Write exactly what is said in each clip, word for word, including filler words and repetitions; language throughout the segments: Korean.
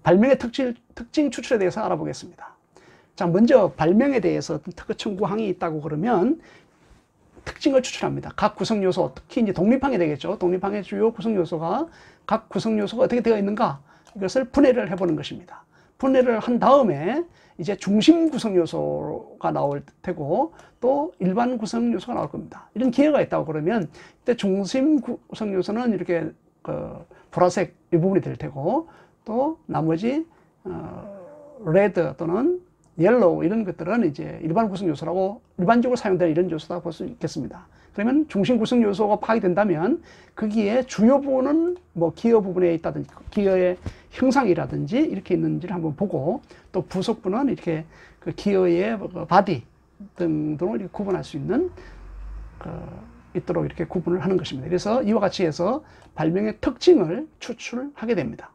발명의 특징, 특징 추출에 대해서 알아보겠습니다. 자, 먼저 발명에 대해서 특허 청구 항이 있다고 그러면 특징을 추출합니다. 각 구성 요소, 특히 이제 독립항이 되겠죠. 독립항의 주요 구성 요소가 각 구성 요소가 어떻게 되어 있는가, 이것을 분해를 해보는 것입니다. 분해를 한 다음에 이제 중심 구성 요소가 나올 테고 또 일반 구성 요소가 나올 겁니다. 이런 기회가 있다고 그러면 이때 중심 구성 요소는 이렇게 그 보라색 이 부분이 될 테고 또 나머지 어, 레드 또는 옐로우 이런 것들은 이제 일반 구성 요소라고 일반적으로 사용되는 이런 요소다 볼 수 있겠습니다. 그러면 중심 구성 요소가 파악이 된다면 거기에 주요 부분은 뭐 기어 부분에 있다든지 기어의 형상이라든지 이렇게 있는지를 한번 보고 또 부속부는 이렇게 그 기어의 바디 등등을 이렇게 구분할 수 있는 그 있도록 이렇게 구분을 하는 것입니다. 그래서 이와 같이 해서 발명의 특징을 추출하게 됩니다.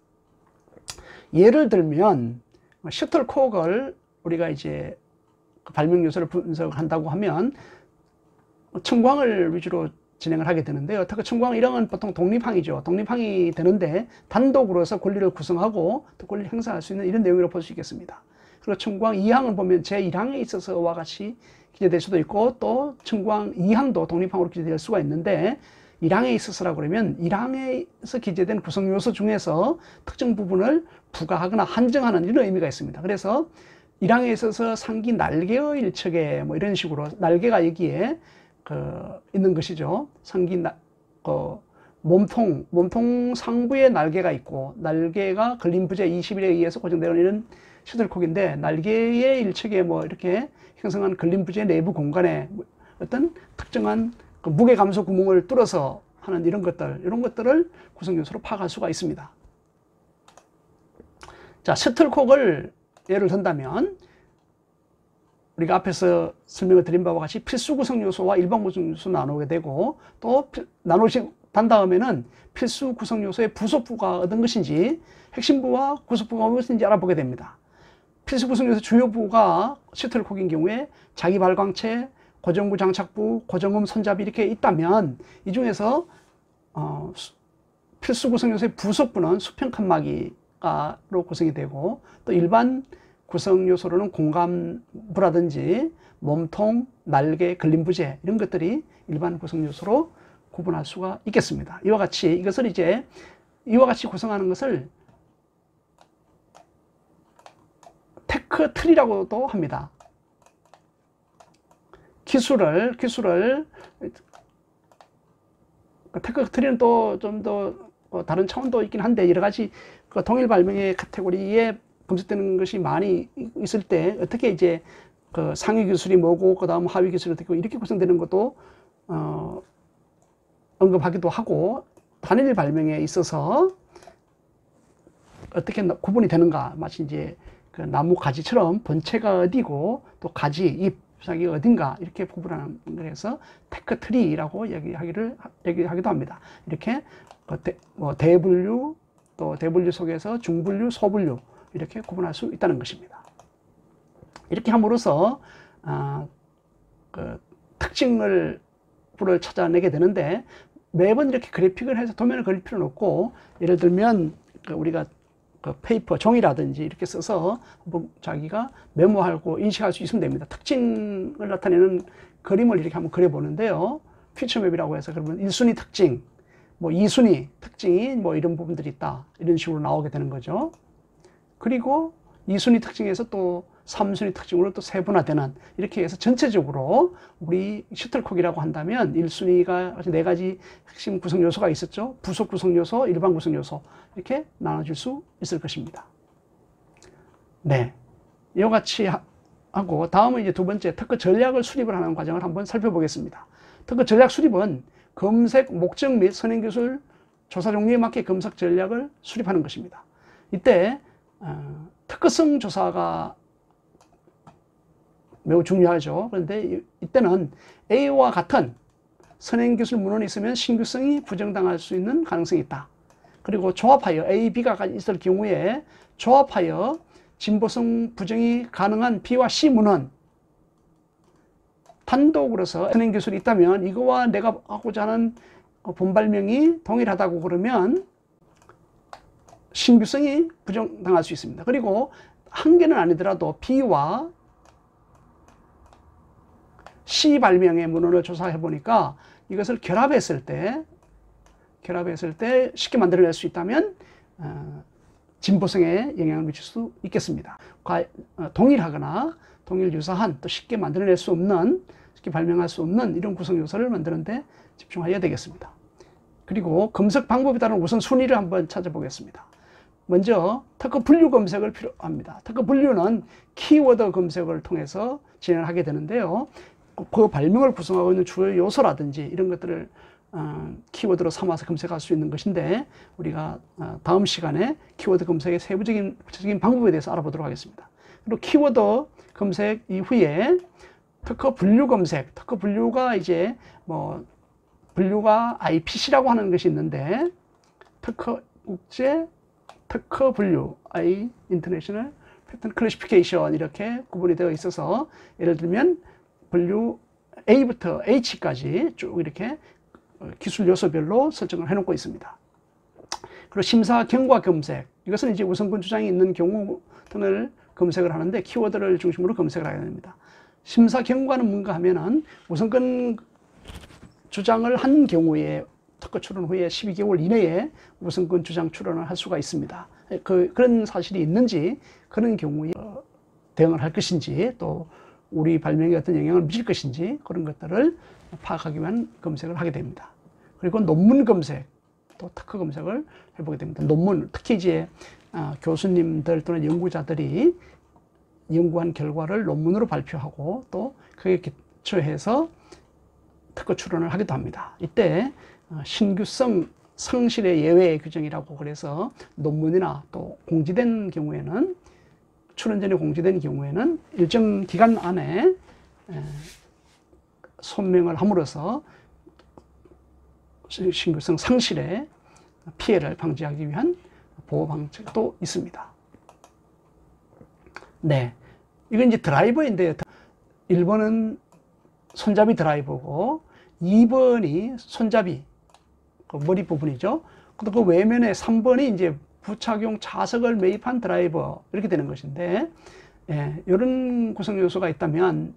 예를 들면 셔틀콕을 우리가 이제 발명 요소를 분석한다고 하면 청광을 위주로 진행을 하게 되는데요. 특히 청광 일 항은 보통 독립항이죠. 독립항이 되는데 단독으로서 권리를 구성하고 또 권리를 행사할 수 있는 이런 내용이라고 볼 수 있겠습니다. 그리고 청광 이 항을 보면 제일 항에 있어서와 같이 기재될 수도 있고 또 청광 이 항도 독립항으로 기재될 수가 있는데 일 항에 있어서라고 그러면 일 항에서 기재된 구성 요소 중에서 특정 부분을 부과하거나 한정하는 이런 의미가 있습니다. 그래서 일 항에 있어서 상기 날개의 일척에 뭐 이런 식으로 날개가 여기에 그 있는 것이죠. 상기 나, 그 몸통, 몸통 상부에 날개가 있고 날개가 걸림부재 이십일에 의해서 고정되는 이런 셔틀콕인데 날개의 일척에 뭐 이렇게 형성한 걸림부재 내부 공간에 어떤 특정한 그 무게 감소 구멍을 뚫어서 하는 이런 것들, 이런 것들을 구성 요소로 파악할 수가 있습니다. 자, 셔틀콕을 예를 든다면 우리가 앞에서 설명을 드린 바와 같이 필수 구성 요소와 일반 구성 요소 나누게 되고 또 나누단 다음에는 필수 구성 요소의 부속부가 어떤 것인지 핵심부와 구속부가 무엇인지 알아보게 됩니다. 필수 구성 요소 주요부가 셔틀콕인 경우에 자기 발광체, 고정부 장착부, 고정음 손잡이 이렇게 있다면 이 중에서 어, 필수 구성 요소의 부속부는 수평 칸막이로 구성이 되고 또 일반 구성 요소로는 공간부라든지 몸통, 날개, 걸림부재 이런 것들이 일반 구성 요소로 구분할 수가 있겠습니다. 이와 같이 이것을 이제 이와 같이 구성하는 것을 테크 트리라고도 합니다. 기술을 기술을 테크 트리는 또 좀 더 다른 차원도 있긴 한데 여러 가지 그 동일 발명의 카테고리에 검색되는 것이 많이 있을 때 어떻게 이제 그 상위 기술이 뭐고 그 다음 하위 기술이 어떻게 이렇게 구성되는 것도 어 언급하기도 하고 단일 발명에 있어서 어떻게 구분이 되는가, 마치 이제 그 나무 가지처럼 본체가 어디고 또 가지, 잎, 주사기가 어딘가 이렇게 구분하는 거에서 테크 트리라고 얘기하기를 얘기하기도 합니다. 이렇게 대, 뭐 대분류 또 대분류 속에서 중분류, 소분류 이렇게 구분할 수 있다는 것입니다. 이렇게 함으로써 어, 그 특징을 부를 찾아내게 되는데 매번 이렇게 그래픽을 해서 도면을 그릴 필요는 없고 예를 들면 그 우리가 그 페이퍼, 종이라든지 이렇게 써서 한번 자기가 메모하고 인식할 수 있으면 됩니다. 특징을 나타내는 그림을 이렇게 한번 그려보는데요. 피처맵이라고 해서 그러면 일 순위 특징, 뭐 이 순위 특징이 뭐 이런 부분들이 있다. 이런 식으로 나오게 되는 거죠. 그리고 이 순위 특징에서 또 삼 순위 특징으로 또 세분화되는 이렇게 해서 전체적으로 우리 셔틀콕이라고 한다면 일 순위가 네 가지 핵심 구성 요소가 있었죠. 부속 구성 요소, 일반 구성 요소 이렇게 나눠질 수 있을 것입니다. 네, 이와 같이 하고 다음은 이제 두 번째 특허 전략을 수립을 하는 과정을 한번 살펴보겠습니다. 특허 전략 수립은 검색 목적 및 선행기술 조사 종류에 맞게 검색 전략을 수립하는 것입니다. 이때 어, 특허성 조사가 매우 중요하죠. 그런데 이때는 A와 같은 선행기술 문헌이 있으면 신규성이 부정당할 수 있는 가능성이 있다. 그리고 조합하여 A, B가 있을 경우에 조합하여 진보성 부정이 가능한 B와 C 문헌 단독으로서 선행기술이 있다면 이거와 내가 하고자 하는 본발명이 동일하다고 그러면 신규성이 부정당할 수 있습니다. 그리고 한 개는 아니더라도 B와 C 발명의 문헌을 조사해 보니까 이것을 결합했을 때 결합했을 때 쉽게 만들어낼 수 있다면 어, 진보성에 영향을 미칠 수 있겠습니다. 과, 어, 동일하거나 동일 유사한 또 쉽게 만들어낼 수 없는 쉽게 발명할 수 없는 이런 구성 요소를 만드는데 집중해야 되겠습니다. 그리고 검색 방법에 따른 우선 순위를 한번 찾아보겠습니다. 먼저 특허 분류 검색을 필요합니다. 특허 분류는 키워드 검색을 통해서 진행을 하게 되는데요. 그 발명을 구성하고 있는 주요 요소라든지 이런 것들을 어, 키워드로 삼아서 검색할 수 있는 것인데 우리가 어, 다음 시간에 키워드 검색의 세부적인 구체적인 방법에 대해서 알아보도록 하겠습니다. 그리고 키워드 검색 이후에 특허 분류 검색, 특허 분류가 이제 뭐 분류가 아이피씨라고 하는 것이 있는데 특허 국제 특허 분류, I International Patent Classification 이렇게 구분이 되어 있어서 예를 들면 분류 A부터 H까지 쭉 이렇게 기술 요소별로 설정을 해놓고 있습니다. 그리고 심사 경과 검색, 이것은 이제 우선권 주장이 있는 경우 등을 검색을 하는데 키워드를 중심으로 검색을 하게 됩니다. 심사 경과는 뭔가 하면은 우선권 주장을 한 경우에 특허 출원 후에 십이 개월 이내에 우선권 주장 출원을 할 수가 있습니다. 그, 그런 사실이 있는지, 그런 경우에 대응을 할 것인지, 또 우리 발명에 어떤 영향을 미칠 것인지 그런 것들을 파악하기 위한 검색을 하게 됩니다. 그리고 논문 검색, 또 특허 검색을 해보게 됩니다. 논문, 특히 이제 어, 교수님들 또는 연구자들이 연구한 결과를 논문으로 발표하고 또 그에 기초해서 특허 출원을 하기도 합니다. 이때 어, 신규성 상실의 예외 규정이라고 그래서 논문이나 또 공지된 경우에는 출원 전에 공지된 경우에는 일정 기간 안에 에, 소명을 함으로써 신규성 상실의 피해를 방지하기 위한 보호 방책도 있습니다. 네. 이건 이제 드라이버인데요. 일 번은 손잡이 드라이버고 이 번이 손잡이, 그 머리 부분이죠. 그 외면에 삼 번이 이제 부착용 자석을 매입한 드라이버 이렇게 되는 것인데 예, 이런 구성 요소가 있다면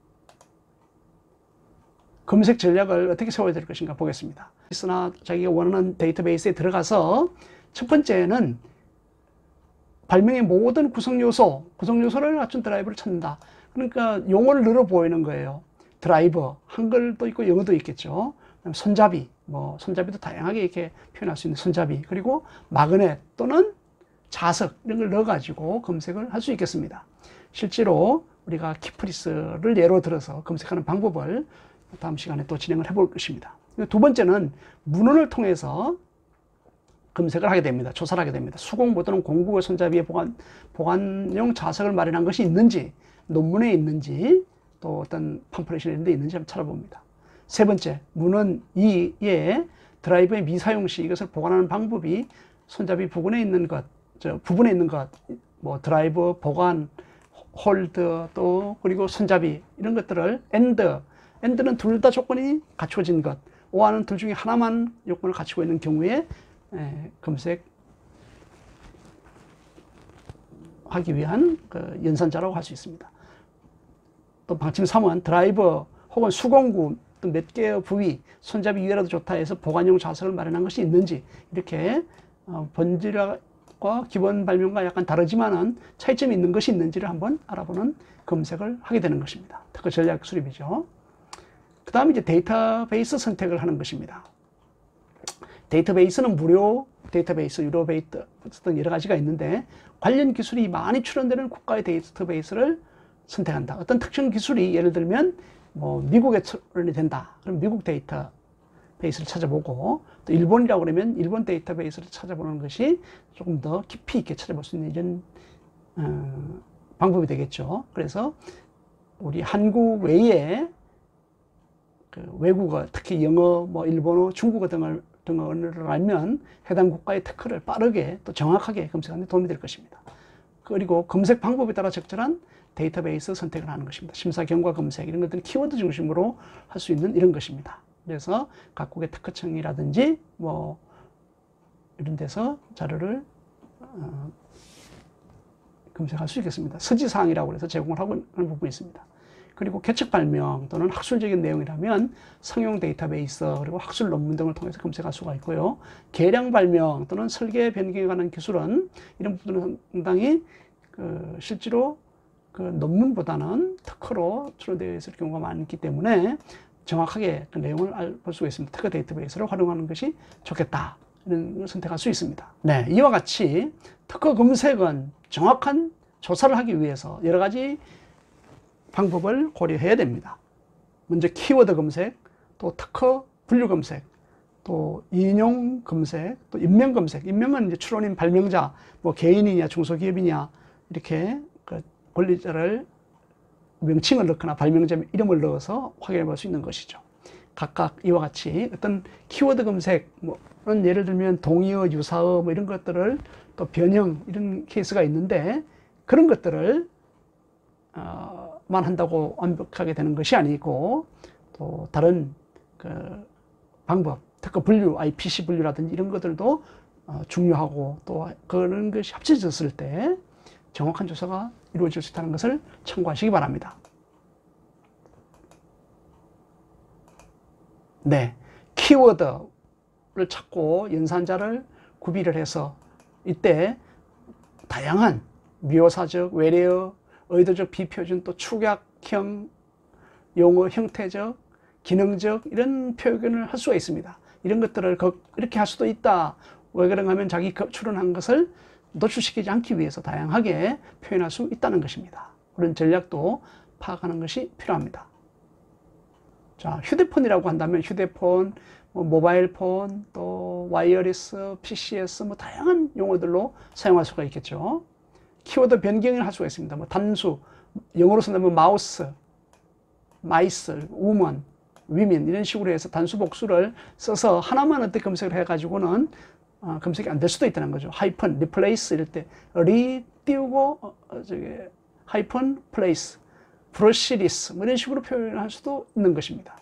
검색 전략을 어떻게 세워야 될 것인가 보겠습니다. 있으나 자기가 원하는 데이터베이스에 들어가서 첫 번째는 발명의 모든 구성 요소, 구성 요소를 갖춘 드라이버를 찾는다. 그러니까 용어를 늘어 보이는 거예요. 드라이버, 한글도 있고 영어도 있겠죠. 손잡이, 뭐 손잡이도 다양하게 이렇게 표현할 수 있는 손잡이, 그리고 마그넷 또는 자석 이런 걸 넣어가지고 검색을 할 수 있겠습니다. 실제로 우리가 키프리스를 예로 들어서 검색하는 방법을 다음 시간에 또 진행을 해볼 것입니다. 두 번째는 문헌을 통해서 검색을 하게 됩니다. 조사를 하게 됩니다. 수공보 또는 공국어 손잡이에 보관, 보관용 자석을 마련한 것이 있는지, 논문에 있는지, 또 어떤 팜플렛이 있는 데 있는지 한번 찾아봅니다. 세 번째, 문헌 이에 드라이브의 미사용 시 이것을 보관하는 방법이 손잡이 부분에 있는 것, 저 부분에 있는 것, 뭐 드라이브, 보관, 홀드, 또 그리고 손잡이 이런 것들을 엔드, 엔드는 둘 다 조건이 갖춰진 것, 오아는 둘 중에 하나만 요건을 갖추고 있는 경우에 에, 검색하기 위한 그 연산자라고 할 수 있습니다. 또 방침 삼은 드라이버 혹은 수공구 몇 개의 부위, 손잡이 위에라도 좋다 해서 보관용 자석을 마련한 것이 있는지 이렇게 어, 본질과 기본 발명과 약간 다르지만은 차이점이 있는 것이 있는지를 한번 알아보는 검색을 하게 되는 것입니다. 특허 전략 수립이죠. 그 다음에 이제 데이터베이스 선택을 하는 것입니다. 데이터베이스는 무료 데이터베이스, 유료 데이터베이스 등 여러 가지가 있는데 관련 기술이 많이 출원되는 국가의 데이터베이스를 선택한다. 어떤 특정 기술이 예를 들면 뭐 미국에 출원이 된다. 그럼 미국 데이터베이스를 찾아보고 또 일본이라고 그러면 일본 데이터베이스를 찾아보는 것이 조금 더 깊이 있게 찾아볼 수 있는 이런 어, 방법이 되겠죠. 그래서 우리 한국 외에 그 외국어, 특히 영어, 뭐 일본어, 중국어 등을 등의 언어를 알면 해당 국가의 특허를 빠르게 또 정확하게 검색하는 데 도움이 될 것입니다. 그리고 검색 방법에 따라 적절한 데이터베이스 선택을 하는 것입니다. 심사 경과 검색 이런 것들은 키워드 중심으로 할 수 있는 이런 것입니다. 그래서 각국의 특허청이라든지 뭐 이런 데서 자료를 어, 검색할 수 있겠습니다. 서지사항이라고 해서 제공을 하고 있는 부분이 있습니다. 그리고 개척 발명 또는 학술적인 내용이라면 상용 데이터베이스 그리고 학술 논문 등을 통해서 검색할 수가 있고요. 개량 발명 또는 설계 변경에 관한 기술은 이런 부분은 상당히 그 실제로 그 논문보다는 특허로 출원되어 있을 경우가 많기 때문에 정확하게 그 내용을 볼 수가 있습니다. 특허 데이터베이스를 활용하는 것이 좋겠다. 이런 걸 선택할 수 있습니다. 네, 이와 같이 특허 검색은 정확한 조사를 하기 위해서 여러 가지 방법을 고려해야 됩니다. 먼저 키워드 검색, 또 특허 분류 검색, 또 인용 검색, 또 인명 검색. 인명은 이제 출원인 발명자, 뭐 개인이냐 중소기업이냐 이렇게 그 권리자를 명칭을 넣거나 발명자 이름을 넣어서 확인해 볼 수 있는 것이죠. 각각 이와 같이 어떤 키워드 검색, 뭐는 예를 들면 동의어, 유사어 뭐 이런 것들을 또 변형 이런 케이스가 있는데 그런 것들을 어, 만 한다고 완벽하게 되는 것이 아니고 또 다른 그 방법, 특허 분류, 아이피씨 분류라든지 이런 것들도 어, 중요하고 또 그런 것이 합쳐졌을 때 정확한 조사가 이루어질 수 있다는 것을 참고하시기 바랍니다. 네, 키워드를 찾고 연산자를 구비를 해서 이때 다양한 묘사적, 외래어, 의도적, 비표준, 또 축약형, 용어, 형태적, 기능적 이런 표현을 할 수가 있습니다. 이런 것들을 이렇게 할 수도 있다. 왜 그런가 하면 자기 출연한 것을 노출시키지 않기 위해서 다양하게 표현할 수 있다는 것입니다. 그런 전략도 파악하는 것이 필요합니다. 자, 휴대폰이라고 한다면 휴대폰, 뭐 모바일폰, 또 와이어리스, 피씨에스 뭐 다양한 용어들로 사용할 수가 있겠죠. 키워드 변경을 할 수가 있습니다. 뭐 단수, 영어로 쓴다면 마우스, 마이스, 우먼, 위민 이런 식으로 해서 단수 복수를 써서 하나만 어떻게 검색을 해가지고는 어, 검색이 안 될 수도 있다는 거죠. 하이픈, 리플레이스 이럴 때 리 띄우고 어, 저기 하이픈 플레이스, 브러시리스 뭐 이런 식으로 표현할 수도 있는 것입니다.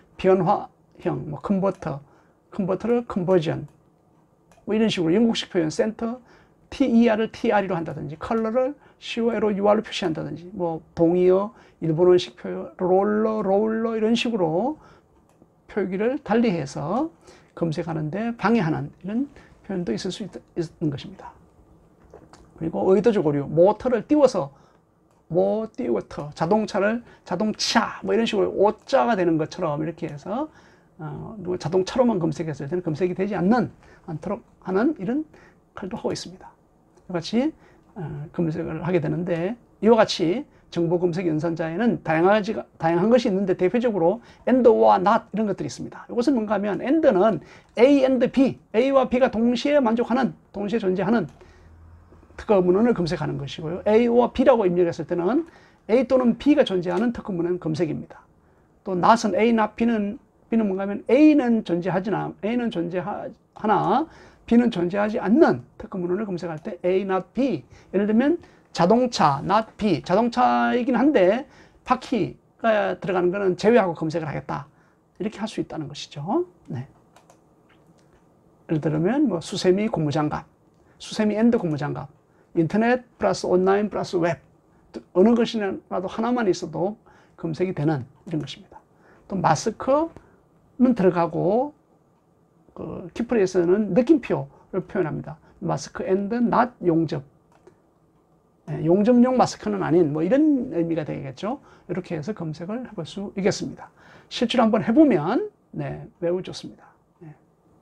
변화형, 뭐 컨버터, 컨버터를 컨버전 뭐 이런 식으로 영국식 표현 센터 티이알을 티알이로 한다든지 컬러를 씨오엘로 유알로 표시한다든지 뭐 동의어, 일본어식 표현, 롤러, 롤러 이런 식으로 표기를 달리해서 검색하는데 방해하는 이런 표현도 있을 수 있, 있는 것입니다. 그리고 의도적 오류, 모터를 띄워서 모 띄워터, 자동차를 자동차 뭐 이런 식으로 오자가 되는 것처럼 이렇게 해서 어, 자동차로만 검색했을 때는 검색이 되지 않는 않도록 하는 이런 칼도 하고 있습니다. 이와 같이 어, 검색을 하게 되는데 이와 같이 정보 검색 연산자에는 다양한, 다양한 것이 있는데 대표적으로 and와 not 이런 것들이 있습니다. 이것은 뭔가 하면 and는 A and B, A와 B가 동시에 만족하는, 동시에 존재하는 특허 문헌을 검색하는 것이고요. A와 B라고 입력했을 때는 A 또는 B가 존재하는 특허 문헌 검색입니다. 또 not은 A, not B는, B는 뭔가 하면 A는 존재하지나, A는 존재하나 B는 존재하지 않는 특허 문헌을 검색할 때 A, not B. 예를 들면 자동차, not B. 자동차이긴 한데 바퀴가 들어가는 거는 제외하고 검색을 하겠다. 이렇게 할 수 있다는 것이죠. 네. 예를 들면 뭐 수세미 고무장갑, 수세미 앤드 고무장갑, 인터넷 플러스 온라인 플러스 웹 어느 것이라도 하나만 있어도 검색이 되는 이런 것입니다. 또 마스크는 들어가고 그 키프레스는 느낌표를 표현합니다. 마스크 앤드 not 용접. 네, 용접용 마스크는 아닌 뭐 이런 의미가 되겠죠. 이렇게 해서 검색을 해볼 수 있겠습니다. 실제로 한번 해보면 네, 매우 좋습니다. 네.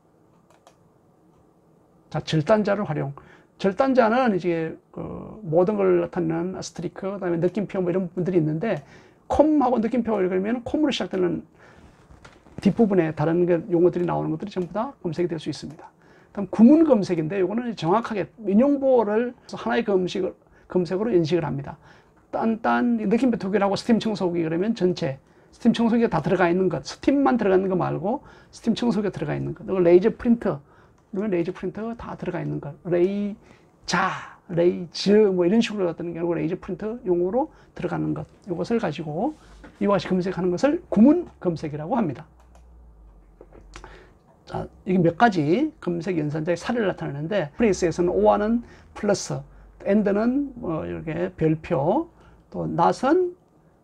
자, 절단자를 활용. 절단자는 이제 그 모든 걸 나타내는 아스트리크, 그다음에 느낌표 뭐 이런 부분들이 있는데 콤하고 느낌표를 그리면 콤으로 시작되는 뒷부분에 다른 용어들이 나오는 것들이 전부 다 검색이 될 수 있습니다. 다음 구문 검색인데 이거는 정확하게 민용보호를 하나의 검색을 검색으로 인식을 합니다. 딴딴 느낌표 두 개라고 스팀 청소기 그러면 전체 스팀 청소기가 다 들어가 있는 것, 스팀만 들어가 있는 거 말고 스팀 청소기가 들어가 있는 것, 그리고 레이저 프린터 그러면 레이저 프린터가 다 들어가 있는 것, 레이자, 레이즈 뭐 이런 식으로 어떤 경우 레이저 프린터 용어로 들어가는 것, 이것을 가지고 이와 같이 검색하는 것을 구문 검색이라고 합니다. 자, 이게 몇 가지 검색 연산자의 사례를 나타내는데, 프레이스에서는 오와는 플러스, 엔드는 뭐 이렇게 별표, 또 낫은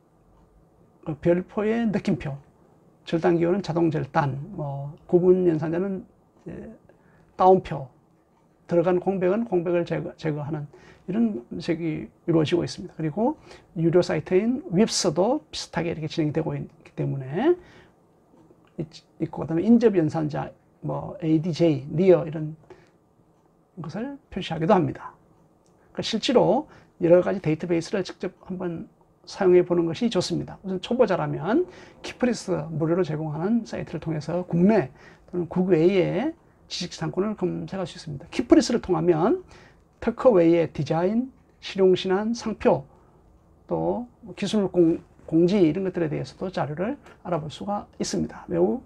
별표의 느낌표, 절단 기호는 자동 절단, 뭐 구분 연산자는 따옴표, 들어간 공백은 공백을 제거, 제거하는 이런 검색이 이루어지고 있습니다. 그리고 유료 사이트인 웹스도 비슷하게 이렇게 진행되고 있기 때문에 있고, 그다음에 인접 연산자 뭐 에이디제이, 니어 이런 것을 표시하기도 합니다. 그러니까 실제로 여러 가지 데이터베이스를 직접 한번 사용해 보는 것이 좋습니다. 우선 초보자라면 키프리스 무료로 제공하는 사이트를 통해서 국내 또는 국외의 지식 상권을 검색할 수 있습니다. 키프리스를 통하면 특허 외의 디자인, 실용신안, 상표, 또 기술 공, 공지 이런 것들에 대해서도 자료를 알아볼 수가 있습니다. 매우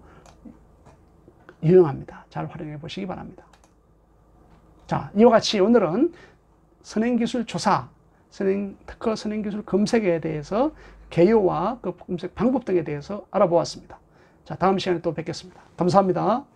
유용합니다. 잘 활용해 보시기 바랍니다. 자, 이와 같이 오늘은 선행기술 조사, 선행, 특허 선행기술 검색에 대해서 개요와 그 검색 방법 등에 대해서 알아보았습니다. 자, 다음 시간에 또 뵙겠습니다. 감사합니다.